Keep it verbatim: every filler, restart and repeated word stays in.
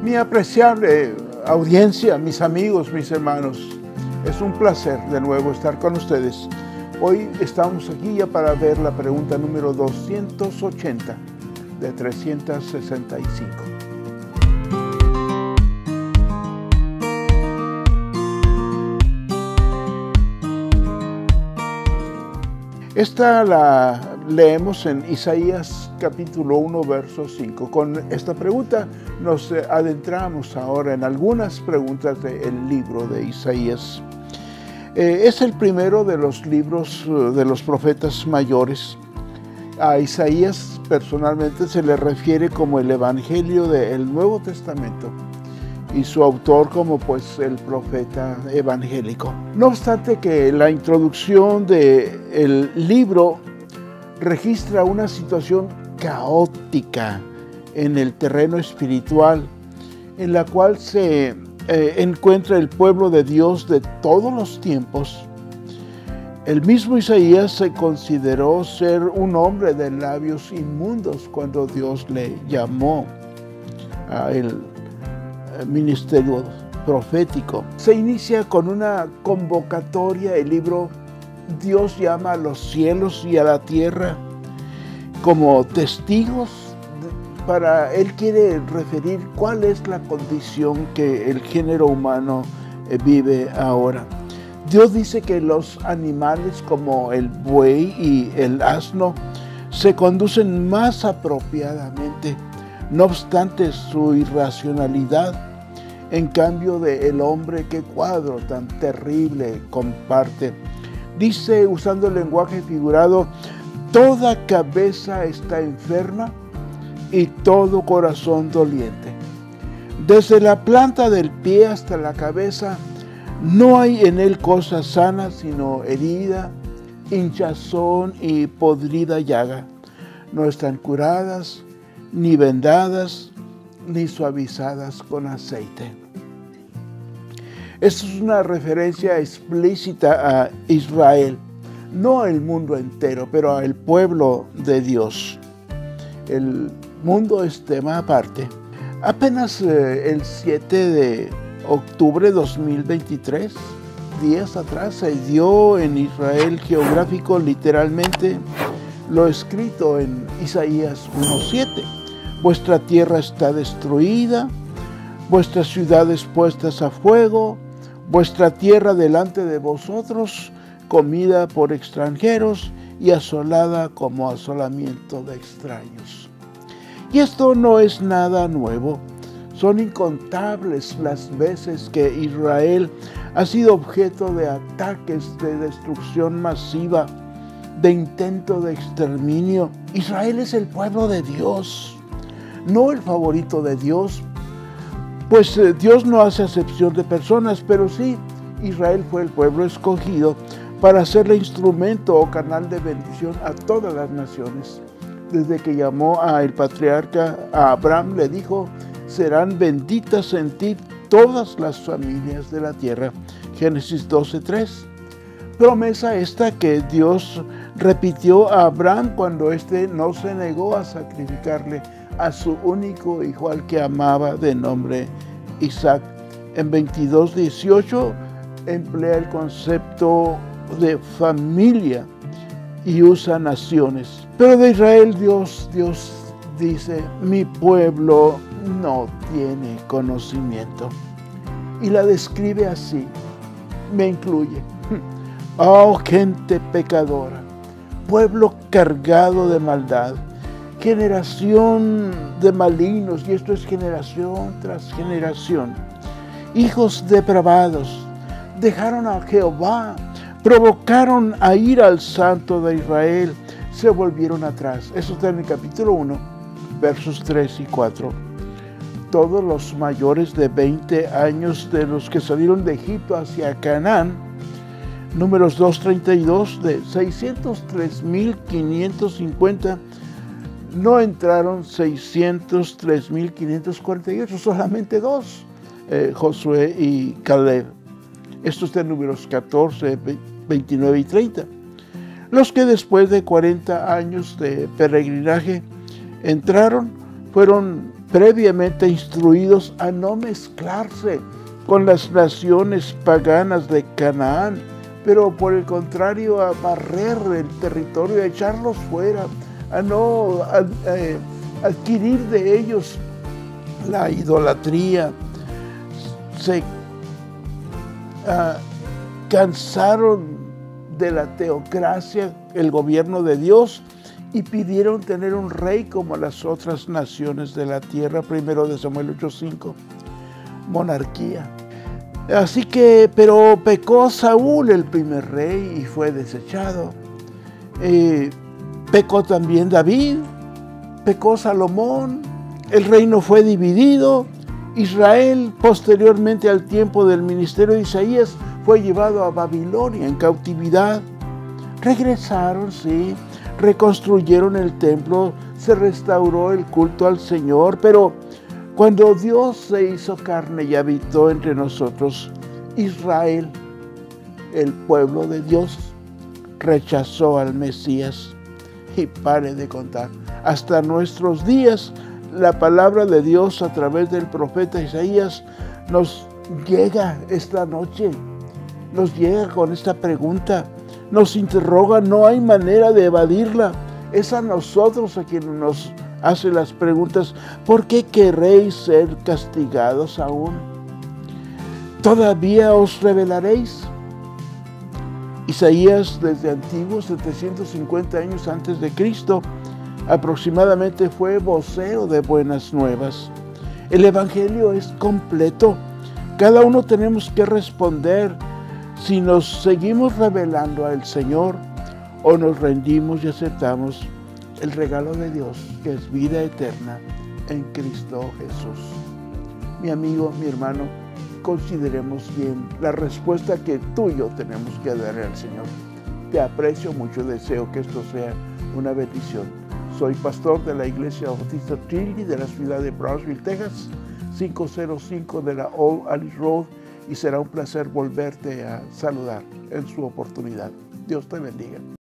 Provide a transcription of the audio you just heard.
Mi apreciable audiencia, mis amigos, mis hermanos, es un placer de nuevo estar con ustedes. Hoy estamos aquí ya para ver la pregunta número doscientos ochenta de trescientos sesenta y cinco. Esta la leemos en Isaías capítulo uno, verso cinco. Con esta pregunta nos adentramos ahora en algunas preguntas del libro de Isaías. Eh, es el primero de los libros de los profetas mayores. A Isaías personalmente se le refiere como el Evangelio del Nuevo Testamento y su autor como pues el profeta evangélico. No obstante que la introducción del libro registra una situación caótica en el terreno espiritual, en la cual se eh, encuentra el pueblo de Dios de todos los tiempos. El mismo Isaías se consideró ser un hombre de labios inmundos cuando Dios le llamó a él ministerio profético. Se inicia con una convocatoria. El libro Dios llama a los cielos y a la tierra como testigos para Él quiere referir cuál es la condición que el género humano vive ahora. Dios dice que los animales como el buey y el asno se conducen más apropiadamente. No obstante su irracionalidad, en cambio de el hombre, qué cuadro tan terrible comparte. Dice, usando el lenguaje figurado, toda cabeza está enferma y todo corazón doliente. Desde la planta del pie hasta la cabeza, no hay en él cosa sana, sino herida, hinchazón y podrida llaga. No están curadas, ni vendadas, ni suavizadas con aceite. Esto es una referencia explícita a Israel, no al mundo entero, pero al pueblo de Dios. El mundo es tema aparte. Apenas eh, el siete de octubre de dos mil veintitrés, días atrás, se dio en Israel geográfico literalmente lo escrito en Isaías uno siete. Vuestra tierra está destruida, vuestras ciudades puestas a fuego, vuestra tierra delante de vosotros, comida por extranjeros y asolada como asolamiento de extraños. Y esto no es nada nuevo. Son incontables las veces que Israel ha sido objeto de ataques de destrucción masiva, de intento de exterminio. Israel es el pueblo de Dios, no el favorito de Dios, pues eh, Dios no hace acepción de personas, pero sí, Israel fue el pueblo escogido para serle instrumento o canal de bendición a todas las naciones. Desde que llamó al patriarca a Abraham, le dijo, serán benditas en ti todas las familias de la tierra. Génesis doce tres. Promesa esta que Dios repitió a Abraham cuando éste no se negó a sacrificarle a su único hijo al que amaba de nombre Isaac. En veintidós dieciocho emplea el concepto de familia y usa naciones. Pero de Israel Dios, Dios dice, mi pueblo no tiene conocimiento. Y la describe así, me incluye. Oh, gente pecadora, pueblo cargado de maldad, generación de malignos, y esto es generación tras generación. Hijos depravados, dejaron a Jehová, provocaron a ir al Santo de Israel, se volvieron atrás. Eso está en el capítulo uno, versos tres y cuatro. Todos los mayores de veinte años de los que salieron de Egipto hacia Canaán, Números dos treinta y dos, de seiscientos tres mil quinientos cincuenta, no entraron seiscientos tres mil quinientos cuarenta y ocho, solamente dos, eh, Josué y Caleb. Esto está en Números catorce, veintinueve y treinta. Los que después de cuarenta años de peregrinaje entraron fueron previamente instruidos a no mezclarse con las naciones paganas de Canaán, pero por el contrario a barrer el territorio, a echarlos fuera, a no a, a adquirir de ellos la idolatría. Se uh, cansaron de la teocracia, el gobierno de Dios, y pidieron tener un rey como las otras naciones de la tierra. Primero de Samuel ocho cinco, monarquía. Así que, pero pecó Saúl, el primer rey, y fue desechado. Eh, pecó también David, pecó Salomón, el reino fue dividido. Israel, posteriormente al tiempo del ministerio de Isaías, fue llevado a Babilonia en cautividad. Regresaron, sí, reconstruyeron el templo, se restauró el culto al Señor, pero cuando Dios se hizo carne y habitó entre nosotros, Israel, el pueblo de Dios, rechazó al Mesías. Y pare de contar, hasta nuestros días, la palabra de Dios a través del profeta Isaías nos llega esta noche, nos llega con esta pregunta, nos interroga, no hay manera de evadirla. Es a nosotros a quienes nos hace las preguntas: ¿por qué queréis ser castigados aún? ¿Todavía os rebelaréis? Isaías, desde antiguo, setecientos cincuenta años antes de Cristo, aproximadamente, fue vocero de buenas nuevas. El Evangelio es completo. Cada uno tenemos que responder si nos seguimos rebelando al Señor o nos rendimos y aceptamos el regalo de Dios, que es vida eterna en Cristo Jesús. Mi amigo, mi hermano, consideremos bien la respuesta que tú y yo tenemos que darle al Señor. Te aprecio mucho, deseo que esto sea una bendición. Soy pastor de la Iglesia Bautista Trinity de la ciudad de Brownsville, Texas, cinco cero cinco de la Old Alice Road, y será un placer volverte a saludar en su oportunidad. Dios te bendiga.